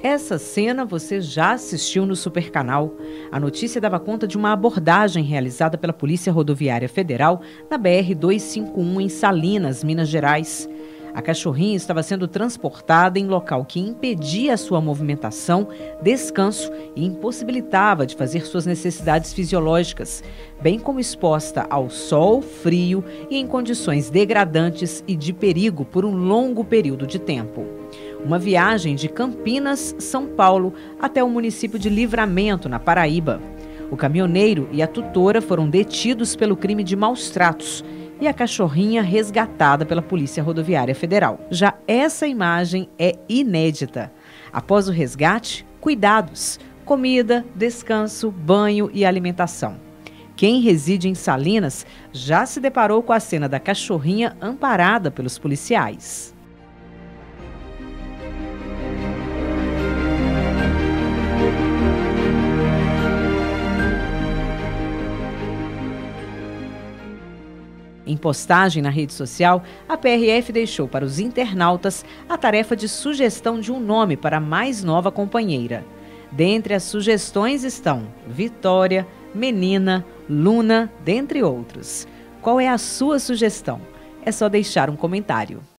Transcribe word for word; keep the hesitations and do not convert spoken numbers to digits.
Essa cena você já assistiu no Supercanal. A notícia dava conta de uma abordagem realizada pela Polícia Rodoviária Federal na B R duzentos e cinquenta e um em Salinas, Minas Gerais. A cachorrinha estava sendo transportada em local que impedia a sua movimentação, descanso e impossibilitava de fazer suas necessidades fisiológicas, bem como exposta ao sol, frio e em condições degradantes e de perigo por um longo período de tempo. Uma viagem de Campinas, São Paulo, até o município de Livramento, na Paraíba. O caminhoneiro e a tutora foram detidos pelo crime de maus-tratos e a cachorrinha resgatada pela Polícia Rodoviária Federal. Já essa imagem é inédita. Após o resgate, cuidados, comida, descanso, banho e alimentação. Quem reside em Salinas já se deparou com a cena da cachorrinha amparada pelos policiais. Em postagem na rede social, a P R F deixou para os internautas a tarefa de sugestão de um nome para a mais nova companheira. Dentre as sugestões estão Vitória, Menina, Luna, dentre outros. Qual é a sua sugestão? É só deixar um comentário.